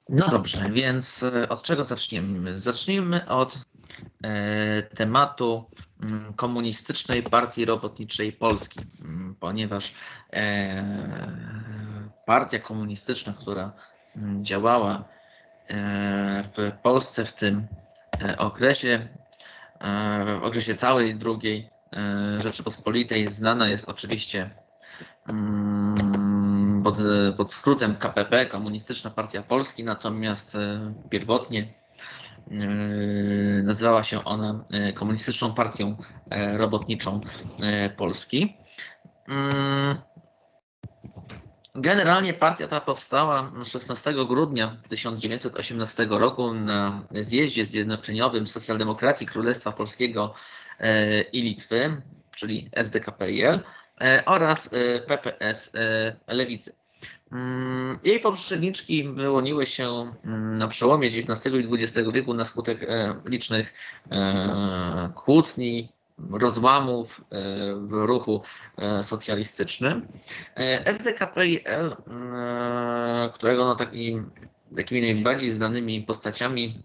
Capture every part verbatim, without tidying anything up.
No dobrze, więc od czego zaczniemy? Zacznijmy od e, tematu Komunistycznej Partii Robotniczej Polski, ponieważ e, partia komunistyczna, która działała e, w Polsce w tym okresie, e, w okresie całej drugiej e, Rzeczypospolitej, znana jest oczywiście pod, pod skrótem K P P, Komunistyczna Partia Polski, natomiast pierwotnie nazywała się ona Komunistyczną Partią Robotniczą Polski. Generalnie partia ta powstała szesnastego grudnia tysiąc dziewięćset osiemnastego roku na zjeździe zjednoczeniowym Socjaldemokracji Królestwa Polskiego i Litwy, czyli S D K P I L, oraz P P S Lewicy. Jej poprzedniczki wyłoniły się na przełomie dziewiętnastego i dwudziestego wieku na skutek licznych kłótni, rozłamów w ruchu socjalistycznym. S D K P I L, którego no taki, takimi najbardziej znanymi postaciami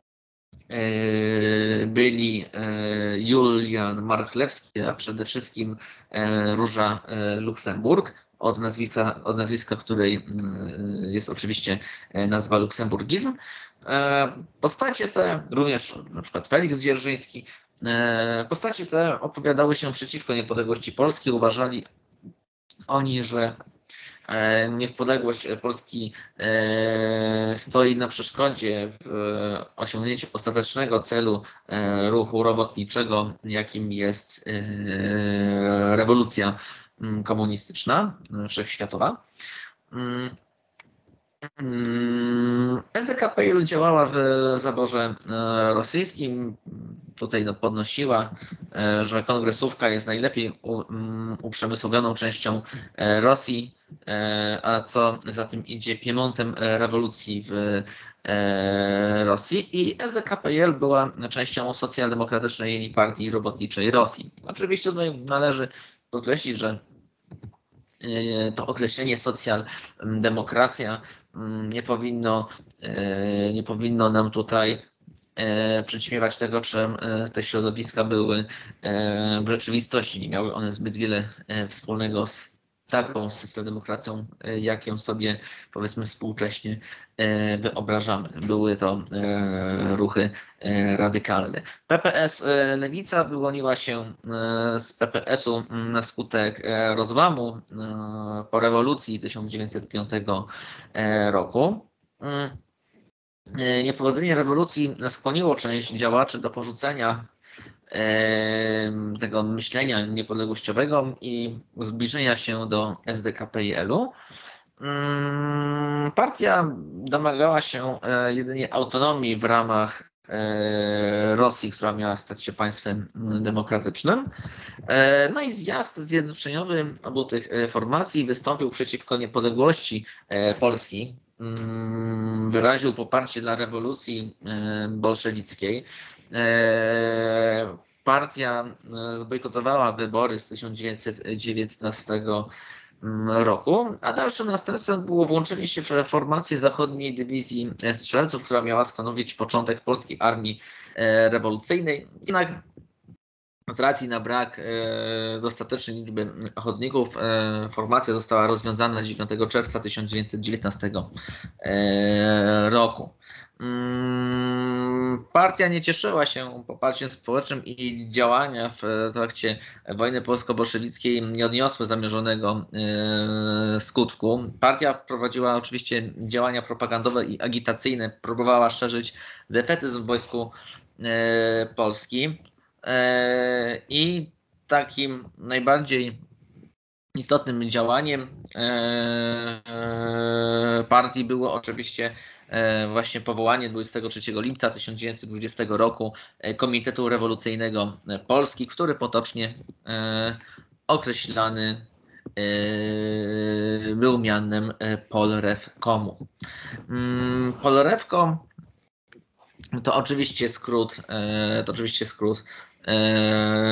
byli Julian Marchlewski, a przede wszystkim Róża Luksemburg, od nazwiska, od nazwiska której jest oczywiście nazwa luksemburgizm. Postacie te, również na przykład Feliks Dzierżyński, postacie te opowiadały się przeciwko niepodległości Polski. Uważali oni, że niepodległość Polski stoi na przeszkodzie w osiągnięciu ostatecznego celu ruchu robotniczego, jakim jest rewolucja komunistyczna, wszechświatowa. S D K P I L działała w zaborze rosyjskim. Tutaj no, podnosiła, że kongresówka jest najlepiej uprzemysłowioną częścią Rosji, a co za tym idzie Piemontem rewolucji w Rosji, i S D K P I L była częścią Socjaldemokratycznej Partii Robotniczej Rosji. Oczywiście tutaj należy podkreślić, że to określenie socjaldemokracja nie powinno, nie powinno nam tutaj przyćmiewać tego, czym te środowiska były w rzeczywistości. Nie miały one zbyt wiele wspólnego z taką socjaldemokracją, jak ją sobie, powiedzmy, współcześnie wyobrażamy. Były to ruchy radykalne. P P S Lewica wyłoniła się z P P S-u na skutek rozłamu po rewolucji tysiąc dziewięćset piątego roku. Niepowodzenie rewolucji skłoniło część działaczy do porzucenia tego myślenia niepodległościowego i zbliżenia się do S D K P I L-u. Partia domagała się jedynie autonomii w ramach Rosji, która miała stać się państwem demokratycznym. No i zjazd zjednoczeniowy obu tych formacji wystąpił przeciwko niepodległości Polski. Wyraził poparcie dla rewolucji bolszewickiej. Partia zbojkotowała wybory z tysiąc dziewięćset dziewiętnastego roku, a dalszym następstwem było włączenie się w formację Zachodniej Dywizji Strzelców, która miała stanowić początek polskiej armii rewolucyjnej. Jednak z racji na brak dostatecznej liczby ochotników formacja została rozwiązana dziewiątego czerwca tysiąc dziewięćset dziewiętnastego roku. Partia nie cieszyła się poparciem społecznym i działania w trakcie wojny polsko-bolszewickiej nie odniosły zamierzonego skutku. Partia prowadziła oczywiście działania propagandowe i agitacyjne, próbowała szerzyć defetyzm w wojsku polskim i takim najbardziej istotnym działaniem partii było oczywiście właśnie powołanie dwudziestego trzeciego lipca tysiąc dziewięćset dwudziestego roku Komitetu Rewolucyjnego Polski, który potocznie określany był mianem Polrewkomu. Polrewkom to oczywiście skrót, to oczywiście skrót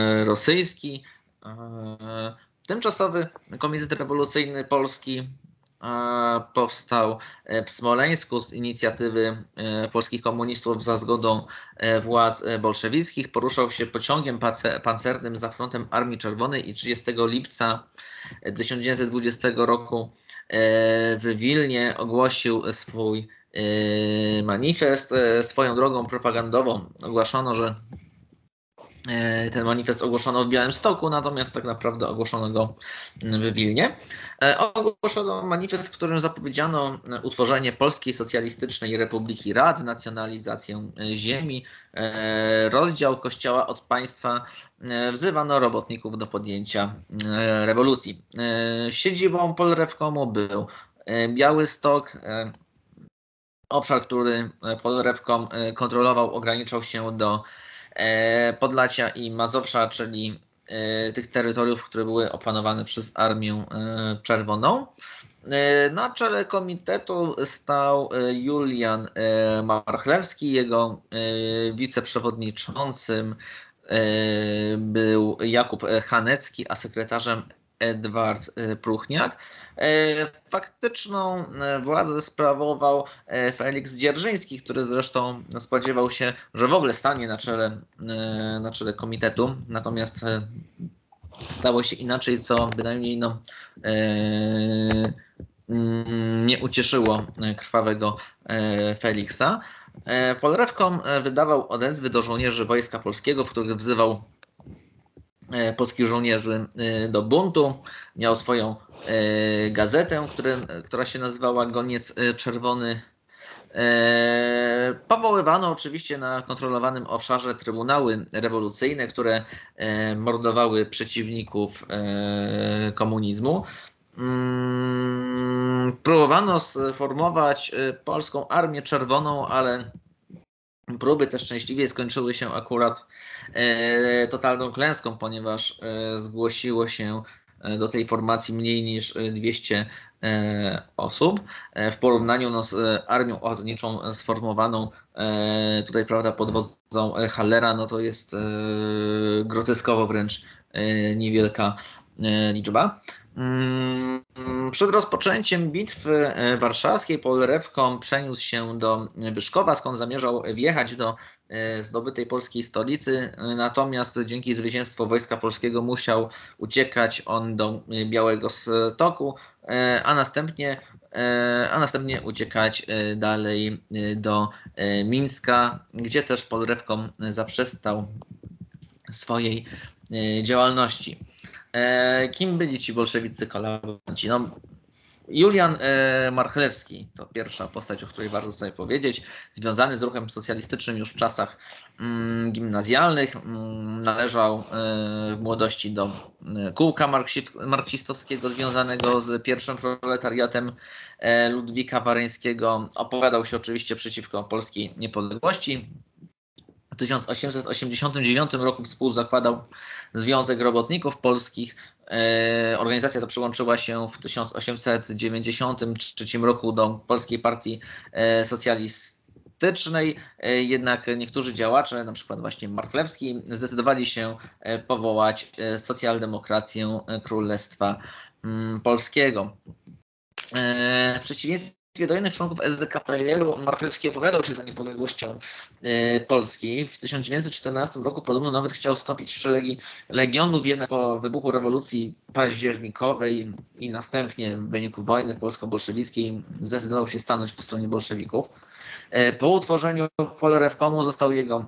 rosyjski. Tymczasowy Komitet Rewolucyjny Polski powstał w Smoleńsku z inicjatywy polskich komunistów za zgodą władz bolszewickich. Poruszał się pociągiem pancernym za frontem Armii Czerwonej i trzydziestego lipca tysiąc dziewięćset dwudziestego roku w Wilnie ogłosił swój manifest. Swoją drogą propagandową ogłoszono, że ten manifest ogłoszono w Białymstoku, natomiast tak naprawdę ogłoszono go w Wilnie. Ogłoszono manifest, w którym zapowiedziano utworzenie Polskiej Socjalistycznej Republiki Rad, nacjonalizację ziemi, rozdział Kościoła od państwa. Wzywano robotników do podjęcia rewolucji. Siedzibą Polrewkomu był Białystok. Obszar, który Polrewkom kontrolował, ograniczał się do Podlasia i Mazowsza, czyli tych terytoriów, które były opanowane przez Armię Czerwoną. Na czele komitetu stał Julian Marchlewski, jego wiceprzewodniczącym był Jakub Hanecki, a sekretarzem Edward Pruchniak. Faktyczną władzę sprawował Feliks Dzierżyński, który zresztą spodziewał się, że w ogóle stanie na czele, na czele komitetu, natomiast stało się inaczej, co bynajmniej no, nie ucieszyło krwawego Feliksa. Polrewkom wydawał odezwy do żołnierzy Wojska Polskiego, w których wzywał polskich żołnierzy do buntu. Miał swoją gazetę, który, która się nazywała Goniec Czerwony. Powoływano oczywiście na kontrolowanym obszarze trybunały rewolucyjne, które mordowały przeciwników komunizmu. Próbowano sformować Polską Armię Czerwoną, ale próby te szczęśliwie skończyły się akurat totalną klęską, ponieważ zgłosiło się do tej formacji mniej niż dwieście osób. W porównaniu no, z armią ochotniczą sformowaną tutaj, prawda, pod wodzą Hallera, no to jest groteskowo wręcz niewielka liczba. Przed rozpoczęciem bitwy warszawskiej Polrewkom przeniósł się do Wyszkowa, skąd zamierzał wjechać do zdobytej polskiej stolicy, natomiast dzięki zwycięstwu Wojska Polskiego musiał uciekać on do Białego Stoku, a następnie, a następnie uciekać dalej do Mińska, gdzie też Polrewkom zaprzestał swojej działalności. Kim byli ci bolszewicy kolaboranci? No, Julian Marchlewski to pierwsza postać, o której warto sobie powiedzieć. Związany z ruchem socjalistycznym już w czasach gimnazjalnych. Należał w młodości do kółka marksistowskiego związanego z pierwszym proletariatem Ludwika Wareńskiego. Opowiadał się oczywiście przeciwko polskiej niepodległości. W tysiąc osiemset osiemdziesiątym dziewiątym roku współzakładał Związek Robotników Polskich. Organizacja ta przyłączyła się w tysiąc osiemset dziewięćdziesiątym trzecim roku do Polskiej Partii Socjalistycznej. Jednak niektórzy działacze, na przykład właśnie Marchlewski, zdecydowali się powołać socjaldemokrację Królestwa Polskiego. W przeciwieństwie do innych członków S D K P R u Marchlewski opowiadał się za niepodległością Polski. W tysiąc dziewięćset czternastym roku podobno nawet chciał wstąpić w szeregi Legionu, jednak po wybuchu rewolucji październikowej i następnie w wyniku wojny polsko-bolszewickiej zdecydował się stanąć po stronie bolszewików. Po utworzeniu Polrewkomu został jego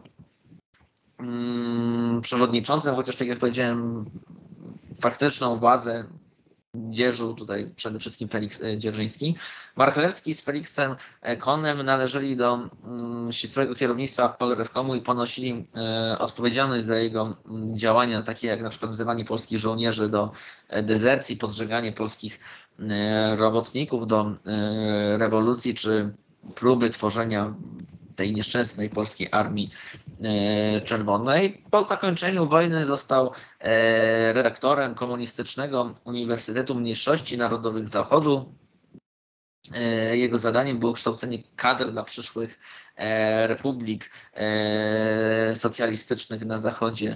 mm, przewodniczącym, chociaż tak jak powiedziałem, faktyczną władzę dzierżył tutaj przede wszystkim Feliks Dzierżyński. Marchlewski z Feliksem Konem należeli do um, ścisłego kierownictwa Polrewkomu i ponosili e, odpowiedzialność za jego um, działania, takie jak na przykład wzywanie polskich żołnierzy do e, dezercji, podżeganie polskich e, robotników do e, rewolucji, czy próby tworzenia tej nieszczęsnej polskiej armii czerwonej. Po zakończeniu wojny został redaktorem Komunistycznego Uniwersytetu Mniejszości Narodowych Zachodu. Jego zadaniem było kształcenie kadr dla przyszłych republik socjalistycznych na zachodzie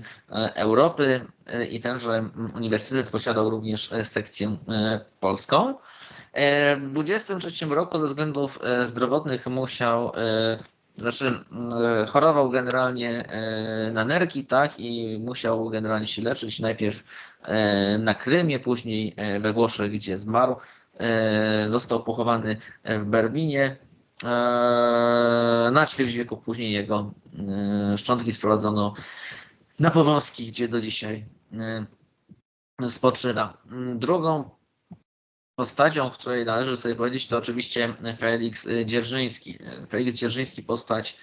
Europy i tenże uniwersytet posiadał również sekcję polską. W dwudziestym trzecim roku ze względów zdrowotnych musiał, znaczy chorował generalnie na nerki, tak, i musiał generalnie się leczyć najpierw na Krymie, później we Włoszech, gdzie zmarł. Został pochowany w Berlinie. Na ćwierć wieku później jego szczątki sprowadzono na Powązki, gdzie do dzisiaj spoczywa. Drugą postacią, o której należy sobie powiedzieć, to oczywiście Feliks Dzierżyński. Feliks Dzierżyński, postać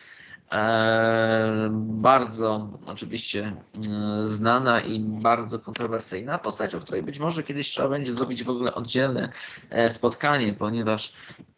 bardzo oczywiście znana i bardzo kontrowersyjna. Postać, o której być może kiedyś trzeba będzie zrobić w ogóle oddzielne spotkanie, ponieważ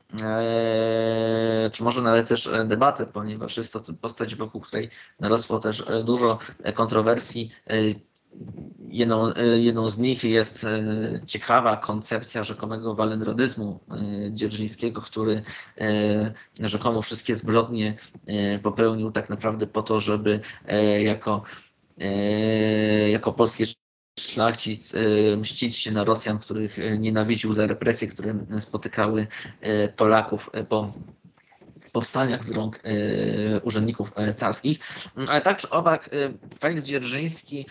czy może nawet też debatę, ponieważ jest to postać, wokół której narosło też dużo kontrowersji. Jedną, jedną z nich jest ciekawa koncepcja rzekomego wallenrodyzmu Dzierżyńskiego, który rzekomo wszystkie zbrodnie popełnił tak naprawdę po to, żeby jako, jako polski szlachcic mścić się na Rosjan, których nienawidził za represje, które spotykały Polaków po powstaniach z rąk y, urzędników carskich. Ale tak czy owak Feliks Dzierżyński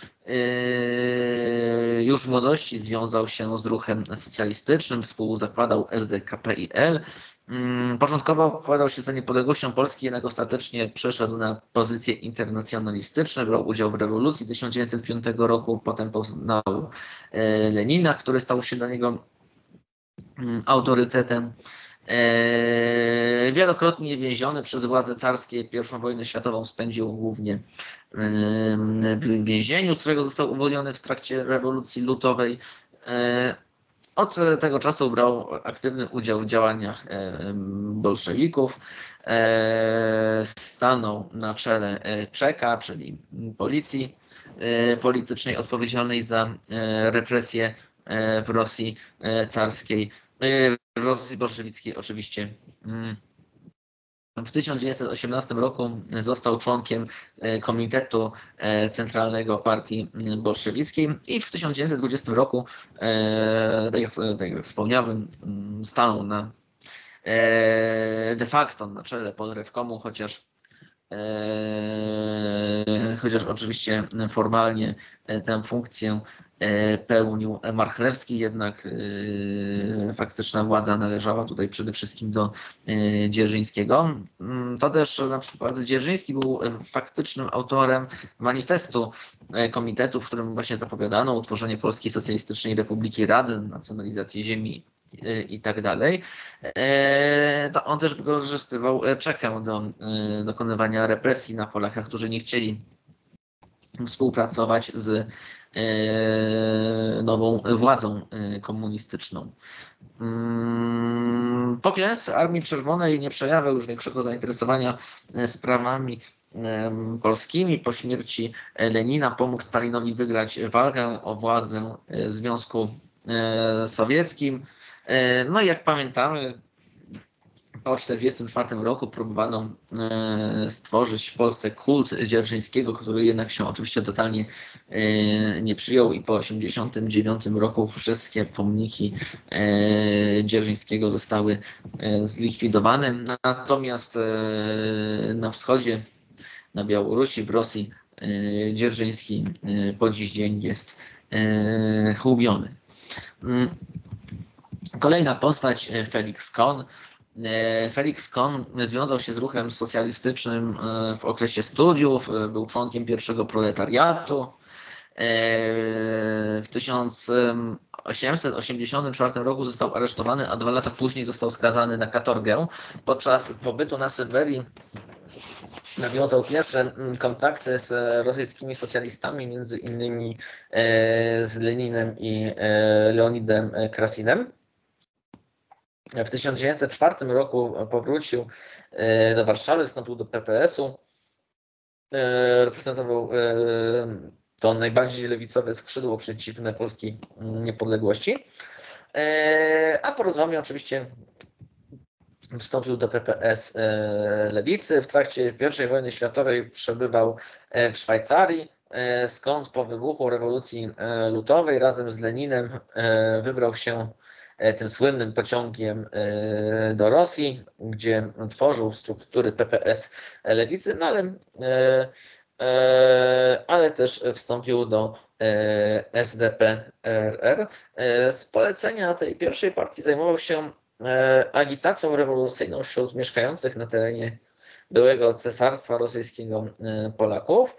y, już w młodości związał się z ruchem socjalistycznym, współzakładał S D K P I L. Y, początkowo opowiadał się za niepodległością Polski, jednak ostatecznie przeszedł na pozycje internacjonalistyczne, brał udział w rewolucji tysiąc dziewięćset piątego roku, potem poznał y, Lenina, który stał się dla niego y, autorytetem. Wielokrotnie więziony przez władze carskie, pierwszą wojnę światową spędził głównie w więzieniu, z którego został uwolniony w trakcie rewolucji lutowej. Od tego czasu brał aktywny udział w działaniach bolszewików. Stanął na czele Czeka, czyli policji politycznej odpowiedzialnej za represje w Rosji carskiej. W Rosji bolszewickiej oczywiście. W tysiąc dziewięćset osiemnastym roku został członkiem Komitetu Centralnego Partii Bolszewickiej i w tysiąc dziewięćset dwudziestym roku, tak jak, tak jak wspomniałem, stanął na, de facto na czele Polrewkomu, chociaż chociaż oczywiście formalnie tę funkcję pełnił Marchlewski, jednak faktyczna władza należała tutaj przede wszystkim do Dzierżyńskiego. To też na przykład Dzierżyński był faktycznym autorem manifestu komitetu, w którym właśnie zapowiadano utworzenie Polskiej Socjalistycznej Republiki Rady, nacjonalizację ziemi i tak dalej. To on też wykorzystywał Czekę do dokonywania represji na Polakach, którzy nie chcieli współpracować z nową władzą komunistyczną. Po klęsce Armii Czerwonej nie przejawiał już większego zainteresowania sprawami polskimi. Po śmierci Lenina pomógł Stalinowi wygrać walkę o władzę w Związku Sowieckim. No i jak pamiętamy, po tysiąc dziewięćset czterdziestym czwartym roku próbowano stworzyć w Polsce kult Dzierżyńskiego, który jednak się oczywiście totalnie nie przyjął i po tysiąc dziewięćset osiemdziesiątym dziewiątym roku wszystkie pomniki Dzierżyńskiego zostały zlikwidowane. Natomiast na wschodzie, na Białorusi, w Rosji Dzierżyński po dziś dzień jest hołubiony. Kolejna postać, Feliks Kohn. Feliks Kohn związał się z ruchem socjalistycznym w okresie studiów, był członkiem pierwszego proletariatu. W tysiąc osiemset osiemdziesiątym czwartym roku został aresztowany, a dwa lata później został skazany na katorgę. Podczas pobytu na Syberii nawiązał pierwsze kontakty z rosyjskimi socjalistami, między innymi z Leninem i Leonidem Krasinem. W tysiąc dziewięćset czwartym roku powrócił do Warszawy, wstąpił do P P S-u. Reprezentował to najbardziej lewicowe skrzydło przeciwne polskiej niepodległości. A po rozłamie oczywiście wstąpił do P P S lewicy. W trakcie pierwszej wojny światowej przebywał w Szwajcarii, skąd po wybuchu rewolucji lutowej razem z Leninem wybrał się tym słynnym pociągiem do Rosji, gdzie tworzył struktury P P S lewicy, no ale, ale też wstąpił do S D P R R. Z polecenia tej pierwszej partii zajmował się agitacją rewolucyjną wśród mieszkających na terenie byłego Cesarstwa Rosyjskiego Polaków.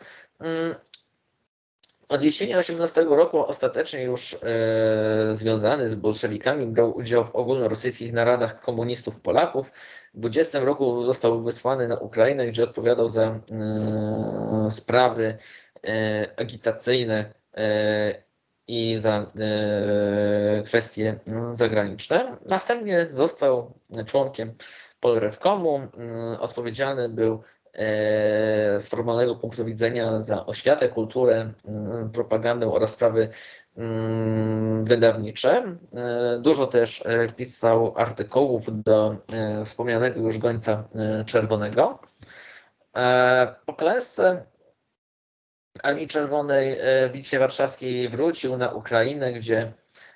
Od jesieni osiemnastego roku ostatecznie już e, związany z bolszewikami brał udział w ogólnorosyjskich naradach komunistów Polaków. W dwudziestym roku został wysłany na Ukrainę, gdzie odpowiadał za e, sprawy e, agitacyjne e, i za e, kwestie zagraniczne. Następnie został członkiem Polrewkomu. E, odpowiedzialny był z formalnego punktu widzenia za oświatę, kulturę, propagandę oraz sprawy wydawnicze. Dużo też pisał artykułów do wspomnianego już Gońca Czerwonego. Po klęsce Armii Czerwonej w Bitwie Warszawskiej wrócił na Ukrainę, gdzie,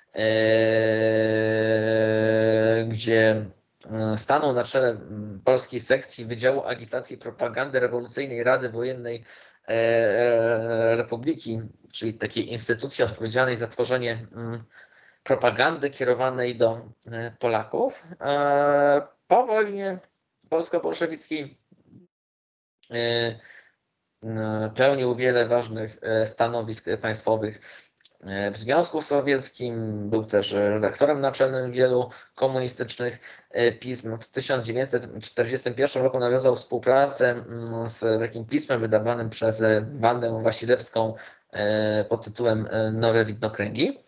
gdzie stanął na czele polskiej sekcji Wydziału Agitacji i Propagandy Rewolucyjnej Rady Wojennej Republiki, czyli takiej instytucji odpowiedzialnej za tworzenie propagandy kierowanej do Polaków. Po wojnie polsko-bolszewickiej pełnił wiele ważnych stanowisk państwowych w Związku Sowieckim, był też redaktorem naczelnym wielu komunistycznych pism. W tysiąc dziewięćset czterdziestym pierwszym roku nawiązał współpracę z takim pismem wydawanym przez Wandę Wasilewską pod tytułem Nowe Widnokręgi.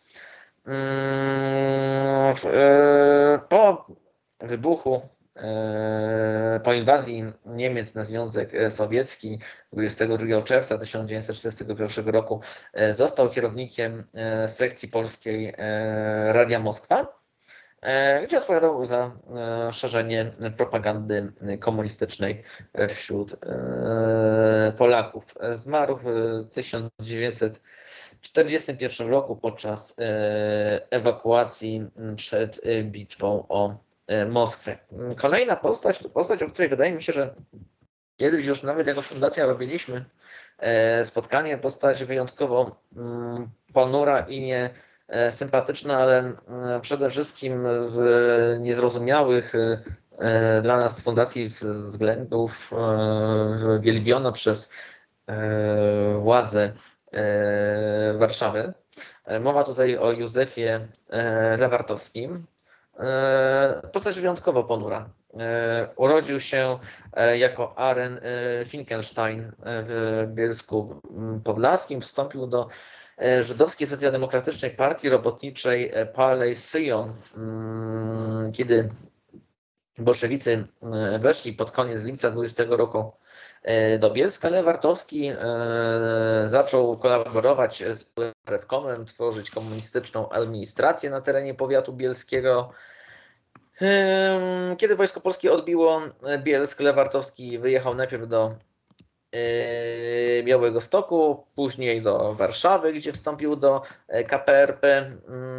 Po wybuchu Po inwazji Niemiec na Związek Sowiecki dwudziestego drugiego czerwca tysiąc dziewięćset czterdziestego pierwszego roku został kierownikiem sekcji polskiej Radia Moskwa, gdzie odpowiadał za szerzenie propagandy komunistycznej wśród Polaków. Zmarł w tysiąc dziewięćset czterdziestym pierwszym roku podczas ewakuacji przed bitwą o Moskwę. Kolejna postać to postać, o której wydaje mi się, że kiedyś już nawet jako fundacja robiliśmy spotkanie. Postać wyjątkowo ponura i nie sympatyczna, ale przede wszystkim z niezrozumiałych dla nas fundacji względów wielbiona przez władze Warszawy. Mowa tutaj o Józefie Lewartowskim. Postać wyjątkowo ponura. Urodził się jako Aren Finkelstein w Bielsku Podlaskim. Wstąpił do Żydowskiej Socjaldemokratycznej Partii Robotniczej Palej Syjon, kiedy bolszewicy weszli pod koniec lipca dwudziestego roku do Bielska. Lewartowski zaczął kolaborować z Polrewkomem, tworzyć komunistyczną administrację na terenie powiatu bielskiego. Kiedy Wojsko Polskie odbiło Bielsk, Lewartowski wyjechał najpierw do Białegostoku, później do Warszawy, gdzie wstąpił do K P R P.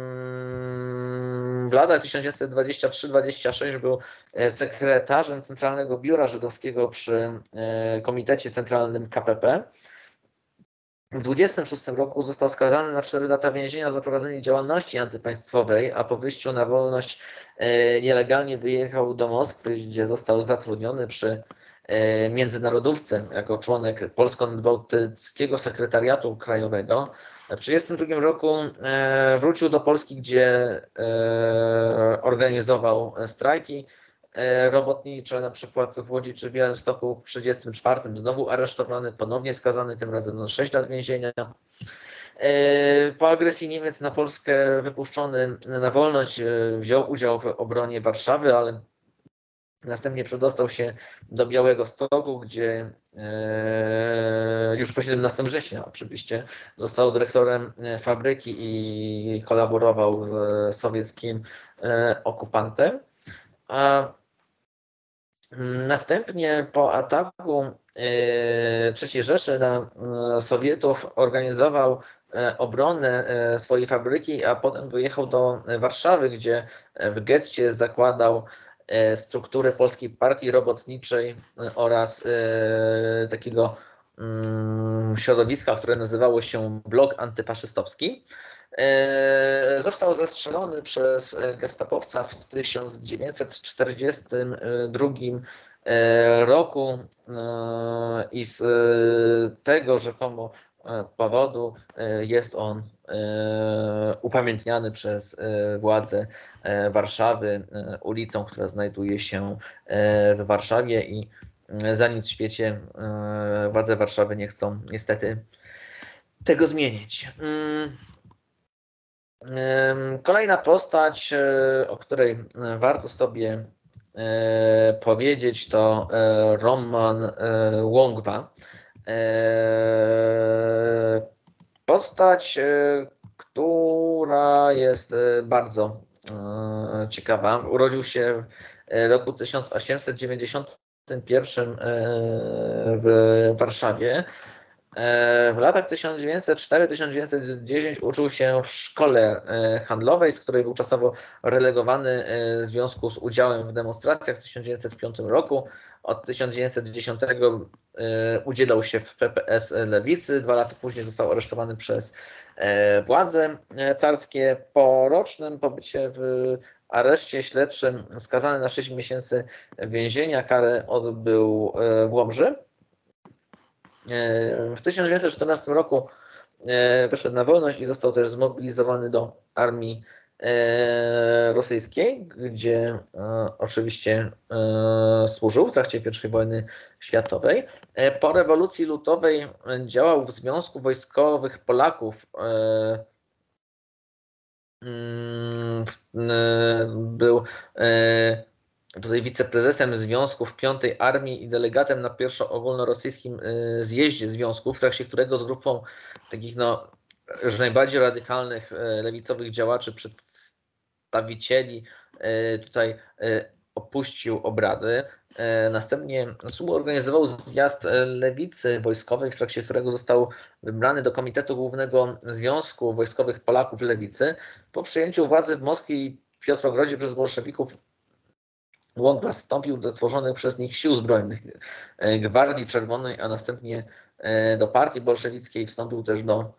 W latach tysiąc dziewięćset dwudziestym trzecim do dwudziestego szóstego był sekretarzem Centralnego Biura Żydowskiego przy Komitecie Centralnym K P P. W dwudziestym szóstym roku został skazany na cztery lata więzienia za prowadzenie działalności antypaństwowej, a po wyjściu na wolność nielegalnie wyjechał do Moskwy, gdzie został zatrudniony przy międzynarodówce jako członek Polsko-Bałtyckiego Sekretariatu Krajowego. W tysiąc dziewięćset trzydziestym drugim roku wrócił do Polski, gdzie organizował strajki robotnicze, na przykład w Łodzi czy w Białymstoku. W tysiąc dziewięćset trzydziestym czwartym znowu aresztowany, ponownie skazany, tym razem na sześć lat więzienia. Po agresji Niemiec na Polskę wypuszczony na wolność, wziął udział w obronie Warszawy, ale następnie przedostał się do Białegostoku, gdzie już po siedemnastego września oczywiście został dyrektorem fabryki i kolaborował z sowieckim okupantem. A następnie po ataku trzeciej Rzeszy na Sowietów organizował obronę swojej fabryki, a potem wyjechał do Warszawy, gdzie w getcie zakładał strukturę Polskiej Partii Robotniczej oraz takiego środowiska, które nazywało się Blok Antyfaszystowski. Został zastrzelony przez gestapowca w tysiąc dziewięćset czterdziestym drugim roku i z tego rzekomo powodu jest on upamiętniany przez władze Warszawy ulicą, która znajduje się w Warszawie i za nic w świecie władze Warszawy nie chcą niestety tego zmienić. Kolejna postać, o której warto sobie powiedzieć, to Roman Łągwa. Postać, która jest bardzo ciekawa. Urodził się w roku tysiąc osiemset dziewięćdziesiątym pierwszym w Warszawie. W latach tysiąc dziewięćset czwarty do tysiąc dziewięćset dziesiątego uczył się w szkole handlowej, z której był czasowo relegowany w związku z udziałem w demonstracjach w tysiąc dziewięćset piątym roku. Od tysiąc dziewięćset dziesiątego udzielał się w P P S Lewicy. Dwa lata później został aresztowany przez władze carskie. Po rocznym pobycie w areszcie śledczym skazany na sześć miesięcy więzienia. Karę odbył w Łomży. W tysiąc dziewięćset czternastym roku wyszedł na wolność i został też zmobilizowany do armii rosyjskiej, gdzie oczywiście służył w trakcie pierwszej wojny światowej. Po rewolucji lutowej działał w Związku Wojskowych Polaków. Był tutaj wiceprezesem związków piątej Armii i delegatem na pierwszoogólnorosyjskim zjeździe związków, w trakcie którego z grupą takich no, już najbardziej radykalnych lewicowych działaczy, przedstawicieli tutaj opuścił obrady. Następnie współorganizował zjazd lewicy wojskowej, w trakcie którego został wybrany do Komitetu Głównego Związku Wojskowych Polaków Lewicy. Po przejęciu władzy w Moskwie i Piotrogrodzie przez bolszewików Łągwa wstąpił do tworzonych przez nich sił zbrojnych Gwardii Czerwonej, a następnie do partii bolszewickiej. Wstąpił też do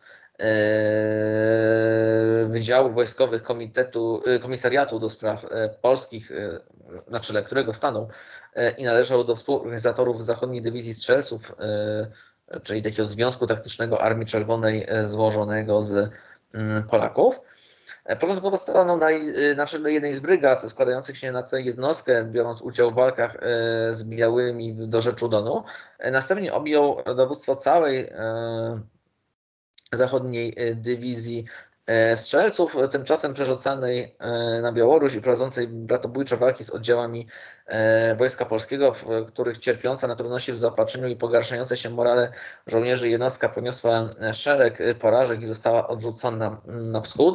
Wydziału Wojskowych Komitetu, Komisariatu do Spraw Polskich, na czele którego stanął, i należał do współorganizatorów Zachodniej Dywizji Strzelców, czyli takiego związku taktycznego Armii Czerwonej złożonego z Polaków. Początkowo stanął na, na czele jednej z brygad składających się na tę jednostkę, biorąc udział w walkach z białymi w dorzeczu Donu. Następnie objął dowództwo całej zachodniej dywizji strzelców, tymczasem przerzucanej na Białoruś i prowadzącej bratobójcze walki z oddziałami Wojska Polskiego, w których cierpiąca na trudności w zaopatrzeniu i pogarszające się morale żołnierzy jednostka poniosła szereg porażek i została odrzucona na wschód.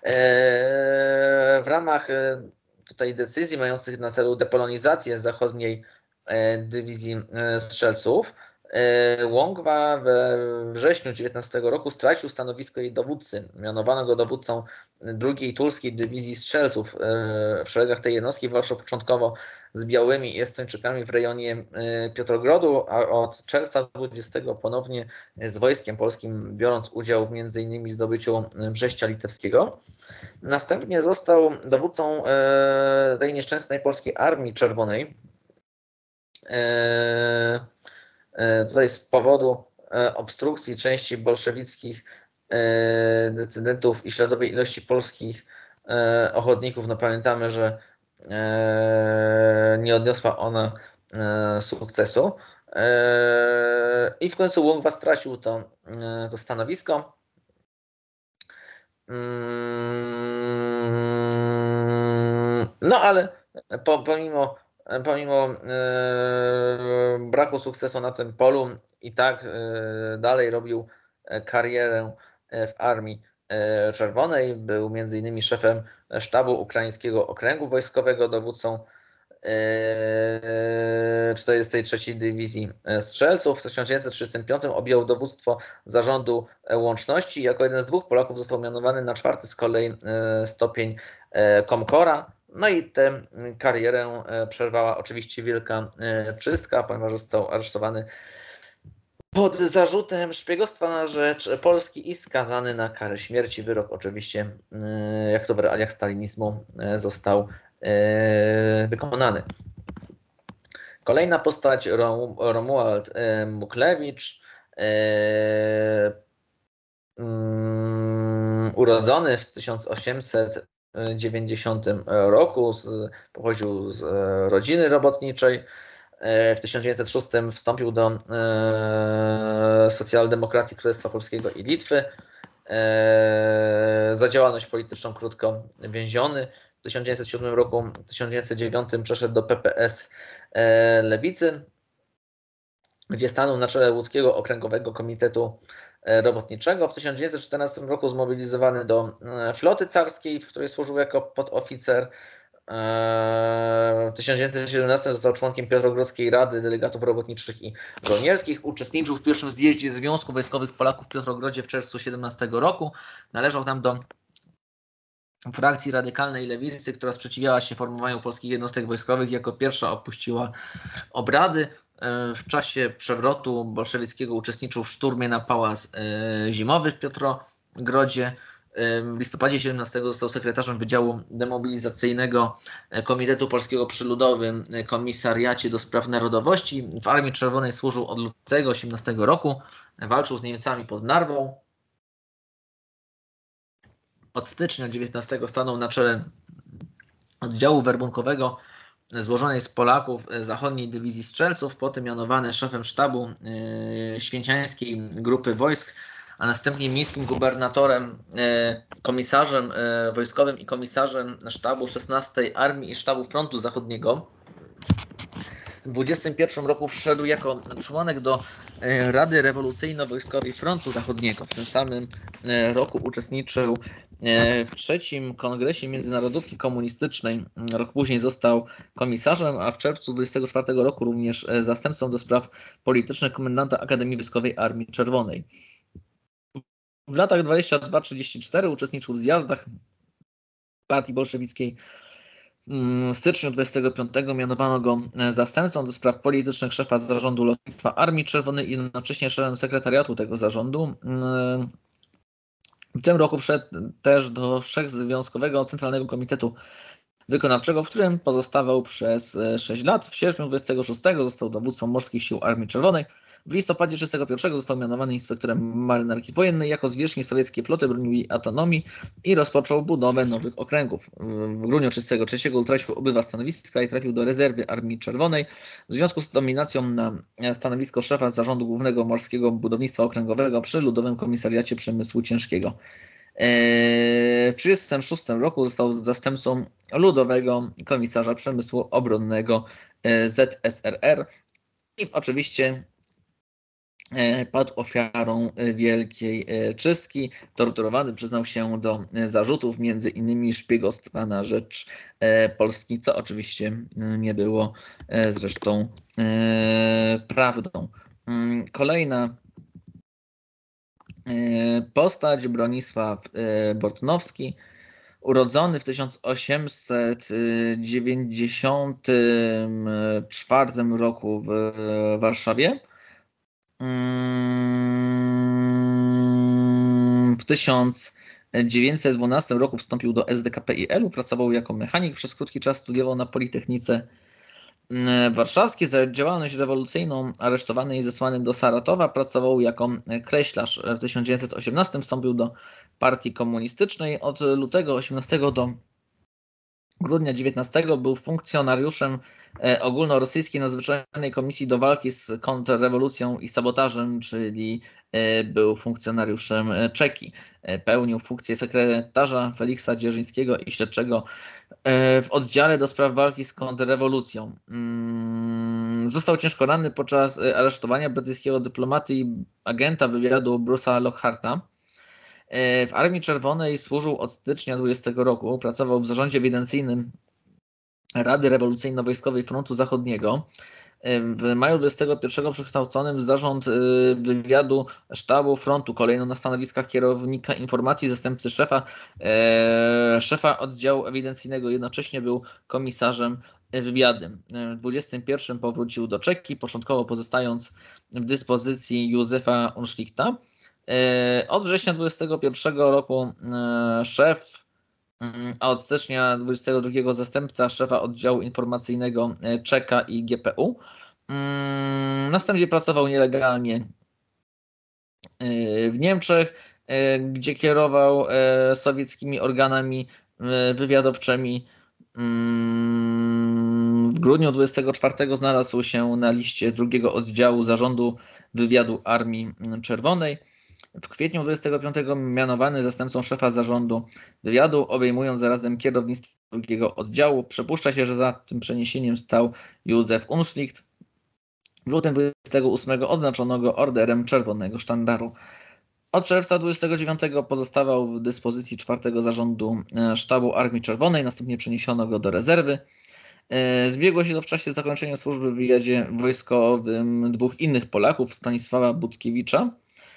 W ramach tutaj decyzji mających na celu depolonizację zachodniej dywizji strzelców, Łągwa we wrześniu dziewiętnastego roku stracił stanowisko jej dowódcy. Mianowano go dowódcą drugiej Tulskiej Dywizji Strzelców. W szeregach tej jednostki walczył początkowo z białymi i estończykami w rejonie Piotrogrodu, a od czerwca dwudziestego ponownie z wojskiem polskim, biorąc udział w między innymi zdobyciu Brześcia Litewskiego. Następnie został dowódcą tej nieszczęsnej polskiej Armii Czerwonej. Tutaj z powodu obstrukcji części bolszewickich decydentów i śladowej ilości polskich ochotników, no pamiętamy, że nie odniosła ona sukcesu. I w końcu Łągwa stracił to, to stanowisko. No ale po, pomimo Pomimo e, braku sukcesu na tym polu i tak e, dalej robił karierę w Armii Czerwonej. Był między innymi szefem sztabu Ukraińskiego Okręgu Wojskowego, dowódcą czterdziestej trzeciej Dywizji Strzelców. W tysiąc dziewięćset trzydziestym piątym objął dowództwo zarządu Łączności i jako jeden z dwóch Polaków został mianowany na czwarty z kolei stopień komkora. No i tę karierę przerwała oczywiście wielka czystka, ponieważ został aresztowany pod zarzutem szpiegostwa na rzecz Polski i skazany na karę śmierci. Wyrok oczywiście, jak to w realiach stalinizmu, został wykonany. Kolejna postać, Romuald Muklewicz, urodzony w tysiąc osiemset dziewięćdziesiątym roku, z, pochodził z rodziny robotniczej. W tysiąc dziewięćset szóstym wstąpił do e, socjaldemokracji Królestwa Polskiego i Litwy. E, za działalność polityczną krótko więziony. W tysiąc dziewięćset siódmym roku, w tysiąc dziewięćset dziewiątym przeszedł do P P S e, Lewicy, gdzie stanął na czele Łódzkiego Okręgowego Komitetu Robotniczego. W tysiąc dziewięćset czternastym roku zmobilizowany do floty carskiej, w której służył jako podoficer. W tysiąc dziewięćset siedemnastym został członkiem Piotrogrodzkiej Rady Delegatów Robotniczych i Żołnierskich. Uczestniczył w pierwszym zjeździe Związku Wojskowych Polaków w Piotrogrodzie w czerwcu tysiąc dziewięćset siedemnastego roku. Należał tam do frakcji radykalnej lewicy, która sprzeciwiała się formowaniu polskich jednostek wojskowych. Jako pierwsza opuściła obrady. W czasie przewrotu bolszewickiego uczestniczył w szturmie na Pałac Zimowy w Piotrogrodzie. W listopadzie siedemnastego został sekretarzem Wydziału Demobilizacyjnego Komitetu Polskiego przy Ludowym Komisariacie do Spraw Narodowości. W Armii Czerwonej służył od lutego osiemnastego roku. Walczył z Niemcami pod Narwą. Od stycznia dziewiętnastego stanął na czele oddziału werbunkowego złożonej z Polaków Zachodniej Dywizji Strzelców. Potem mianowany szefem sztabu Święciańskiej Grupy Wojsk, a następnie miejskim gubernatorem, komisarzem wojskowym i komisarzem sztabu szesnastej Armii i Sztabu Frontu Zachodniego. W dwudziestym pierwszym roku wszedł jako członek do Rady Rewolucyjno-Wojskowej Frontu Zachodniego. W tym samym roku uczestniczył w trzecim Kongresie Międzynarodówki Komunistycznej. Rok później został komisarzem, a w czerwcu dwudziestego czwartego roku również zastępcą do spraw politycznych komendanta Akademii Wojskowej Armii Czerwonej. W latach dwudziestym drugim do trzydziestego czwartego uczestniczył w zjazdach partii bolszewickiej. W styczniu dwudziestego piątego mianowano go zastępcą do spraw politycznych szefa zarządu lotnictwa Armii Czerwonej i jednocześnie szefem sekretariatu tego zarządu. W tym roku wszedł też do Wszechzwiązkowego Centralnego Komitetu Wykonawczego, w którym pozostawał przez sześć lat. W sierpniu dwudziestego szóstego został dowódcą Morskich Sił Armii Czerwonej. W listopadzie trzydziestego pierwszego został mianowany inspektorem marynarki wojennej jako zwierzchnik sowieckiej floty bronił autonomii i rozpoczął budowę nowych okręgów. W grudniu trzydziestego trzeciego utracił obywa stanowiska i trafił do rezerwy Armii Czerwonej. W związku z dominacją na stanowisko szefa Zarządu Głównego Morskiego Budownictwa Okręgowego przy Ludowym Komisariacie Przemysłu Ciężkiego. W tysiąc dziewięćset trzydziestym szóstym roku został zastępcą Ludowego Komisarza Przemysłu Obronnego Z S R R i oczywiście padł ofiarą wielkiej czystki. Torturowany przyznał się do zarzutów, między innymi szpiegostwa na rzecz Polski, co oczywiście nie było zresztą prawdą. Kolejna postać, Bronisław Bortnowski, urodzony w tysiąc osiemset dziewięćdziesiątym czwartym roku w Warszawie. W tysiąc dziewięćset dwunastym roku wstąpił do S D K P I L-u, pracował jako mechanik, przez krótki czas studiował na Politechnice Warszawskiej. Za działalność rewolucyjną aresztowany i zesłany do Saratowa, pracował jako kreślarz. W tysiąc dziewięćset osiemnastym wstąpił do Partii Komunistycznej. Od lutego osiemnastego do grudnia dziewiętnastego był funkcjonariuszem Ogólnorosyjskiej Nadzwyczajnej Komisji do Walki z Kontrrewolucją i Sabotażem, czyli był funkcjonariuszem Czeki. Pełnił funkcję sekretarza Feliksa Dzierżyńskiego i śledczego w oddziale do spraw walki z kontrrewolucją. Został ciężko ranny podczas aresztowania brytyjskiego dyplomaty i agenta wywiadu Bruce'a Lockharta. W Armii Czerwonej służył od stycznia dwudziestego roku. Pracował w zarządzie ewidencyjnym Rady Rewolucyjno-Wojskowej Frontu Zachodniego. W maju dwudziestego pierwszego przekształconym w zarząd wywiadu sztabu frontu, kolejno na stanowiskach kierownika informacji, zastępcy szefa, e, szefa oddziału ewidencyjnego, jednocześnie był komisarzem wywiadem. W dwudziestym pierwszym powrócił do Czeki, początkowo pozostając w dyspozycji Józefa Unszlichta. E, od września dwudziestego pierwszego roku e, szef, a od stycznia dwudziestego drugiego zastępca szefa oddziału informacyjnego Czeka i G P U. Następnie pracował nielegalnie w Niemczech, gdzie kierował sowieckimi organami wywiadowczymi. W grudniu dwudziestego czwartego znalazł się na liście drugiego oddziału Zarządu Wywiadu Armii Czerwonej. W kwietniu dwudziestego piątego mianowany zastępcą szefa zarządu wywiadu, obejmując zarazem kierownictwo drugiego oddziału. Przypuszcza się, że za tym przeniesieniem stał Józef Unszlicht. W lutym dwudziestego ósmego oznaczono go orderem Czerwonego Sztandaru. Od czerwca dwudziestego dziewiątego pozostawał w dyspozycji czwartego Zarządu Sztabu Armii Czerwonej, następnie przeniesiono go do rezerwy. Zbiegło się to w czasie zakończenia służby w wywiadzie wojskowym dwóch innych Polaków, Stanisława Budkiewicza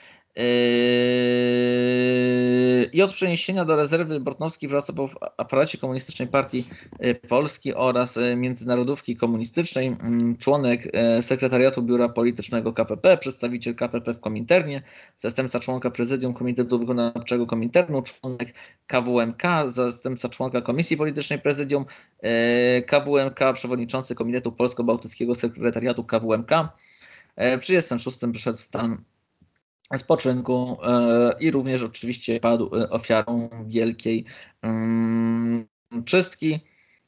i od przeniesienia do rezerwy Bortnowski pracował w aparacie Komunistycznej Partii Polski oraz Międzynarodówki Komunistycznej, członek sekretariatu Biura Politycznego K P P, przedstawiciel K P P w Kominternie, zastępca członka prezydium Komitetu Wykonawczego Kominternu, członek K W M K, zastępca członka Komisji Politycznej Prezydium K W M K, przewodniczący Komitetu Polsko-Bałtyckiego Sekretariatu K W M K. W trzydziestym szóstym przyszedł w stan spoczynku i również oczywiście padł ofiarą wielkiej czystki.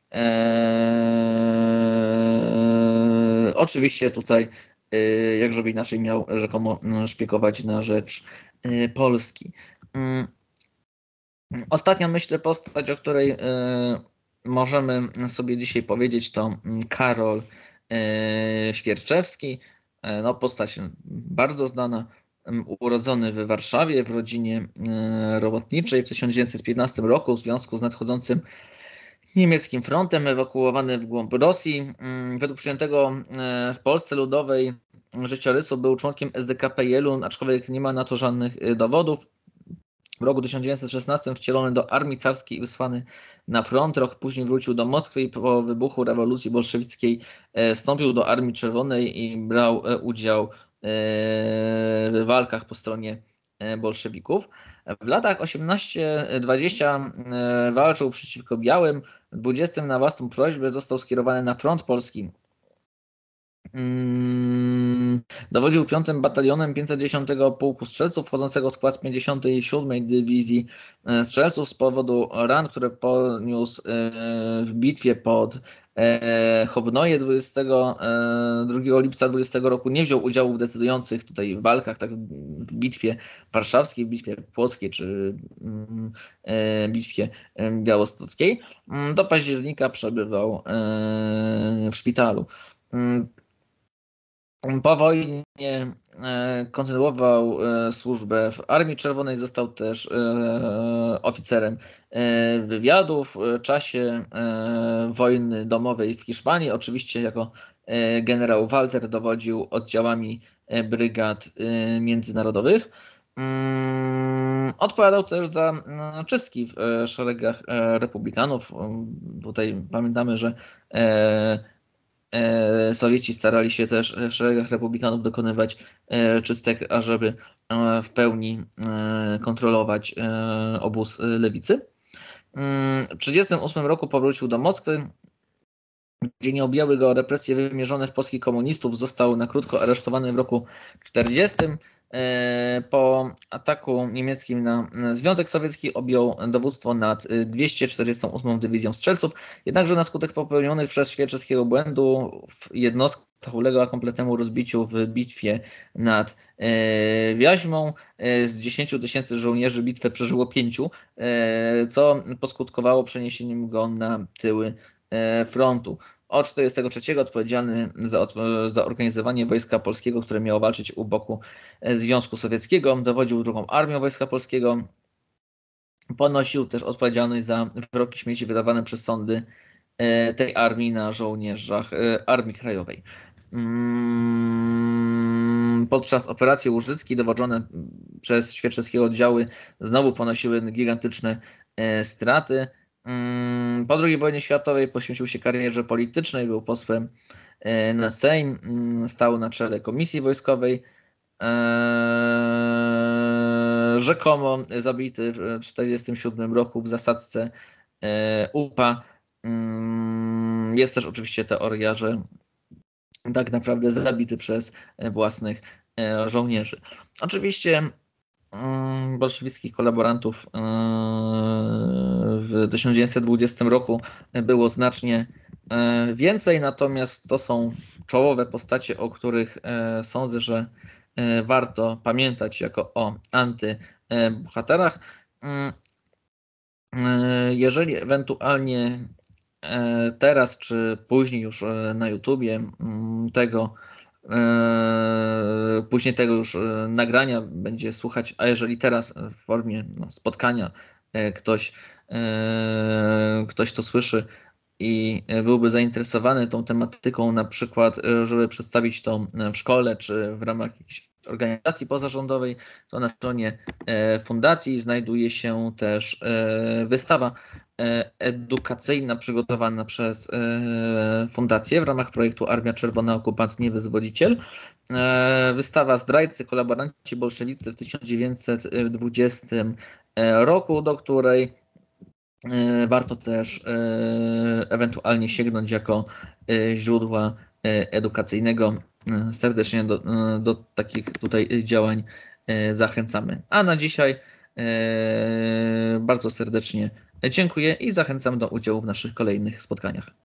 Oczywiście tutaj, jak żeby inaczej, miał rzekomo szpiegować na rzecz Polski. Ostatnia, myślę, postać, o której możemy sobie dzisiaj powiedzieć, to Karol Świerczewski. No, postać bardzo znana. Urodzony w Warszawie w rodzinie robotniczej w tysiąc dziewięćset piętnastym roku w związku z nadchodzącym niemieckim frontem, ewakuowany w głąb Rosji. Według przyjętego w Polsce Ludowej życiorysu był członkiem S D K P L u, aczkolwiek nie ma na to żadnych dowodów. W roku tysiąc dziewięćset szesnastym wcielony do armii carskiej i wysłany na front. Rok później wrócił do Moskwy i po wybuchu rewolucji bolszewickiej wstąpił do Armii Czerwonej i brał udział w walkach po stronie bolszewików. W latach osiemnaście dwadzieścia walczył przeciwko białym. W dwudziestym na własną prośbę został skierowany na front polski. Dowodził piątym Batalionem pięćset dziesiątego Pułku Strzelców wchodzącego w skład pięćdziesiątej siódmej Dywizji Strzelców. Z powodu ran, które poniósł w bitwie pod Chobnoje dwudziestego drugiego lipca dwudziestego roku, nie wziął udziału w decydujących tutaj walkach, tak w bitwie warszawskiej, w bitwie płockiej czy bitwie białostockiej. Do października przebywał w szpitalu. Po wojnie kontynuował służbę w Armii Czerwonej, został też oficerem wywiadów. W czasie wojny domowej w Hiszpanii, oczywiście jako generał Walter, dowodził oddziałami brygad międzynarodowych. Odpowiadał też za czystki w szeregach republikanów. Tutaj pamiętamy, że Sowieci starali się też w szeregach republikanów dokonywać czystek, ażeby w pełni kontrolować obóz lewicy. W tysiąc dziewięćset trzydziestym ósmym roku powrócił do Moskwy, gdzie nie objęły go represje wymierzone w polskich komunistów. Został na krótko aresztowany w roku czterdziestym. Po ataku niemieckim na Związek Sowiecki objął dowództwo nad dwieście czterdziestą ósmą Dywizją Strzelców, jednakże na skutek popełnionych przez Świerczewskiego błędu jednostka uległa kompletnemu rozbiciu w bitwie nad Wiaźmą. Z dziesięciu tysięcy żołnierzy bitwę przeżyło pięciu, co poskutkowało przeniesieniem go na tyły frontu. Od czterdziestego trzeciego odpowiedzialny za, za organizowanie Wojska Polskiego, które miało walczyć u boku Związku Sowieckiego, dowodził drugą Armią Wojska Polskiego. Ponosił też odpowiedzialność za wyroki śmierci wydawane przez sądy tej armii na żołnierzach Armii Krajowej. Podczas operacji Łużyckiej dowodzone przez świerczewskiego oddziały znowu ponosiły gigantyczne straty. Po drugiej wojnie światowej poświęcił się karierze politycznej, był posłem na Sejm, stał na czele komisji wojskowej. Rzekomo zabity w tysiąc dziewięćset czterdziestym siódmym roku w zasadzce U P A. Jest też oczywiście teoria, że tak naprawdę zabity przez własnych żołnierzy. Oczywiście bolszewickich kolaborantów w tysiąc dziewięćset dwudziestym roku było znacznie więcej, natomiast to są czołowe postacie, o których sądzę, że warto pamiętać jako o antybohaterach. Jeżeli ewentualnie teraz czy później już na YouTubie tego później tego już nagrania będzie słuchać, a jeżeli teraz w formie no, spotkania ktoś, ktoś to słyszy i byłby zainteresowany tą tematyką, na przykład, żeby przedstawić to w szkole czy w ramach jakiejś organizacji pozarządowej, to na stronie fundacji znajduje się też wystawa edukacyjna przygotowana przez fundację w ramach projektu Armia Czerwona, Okupant, Niewyzwoliciel. Wystawa Zdrajcy, kolaboranci bolszewicy w tysiąc dziewięćset dwudziestym roku, do której warto też ewentualnie sięgnąć jako źródła edukacyjnego. Serdecznie do, do takich tutaj działań zachęcamy. A na dzisiaj bardzo serdecznie dziękuję i zachęcam do udziału w naszych kolejnych spotkaniach.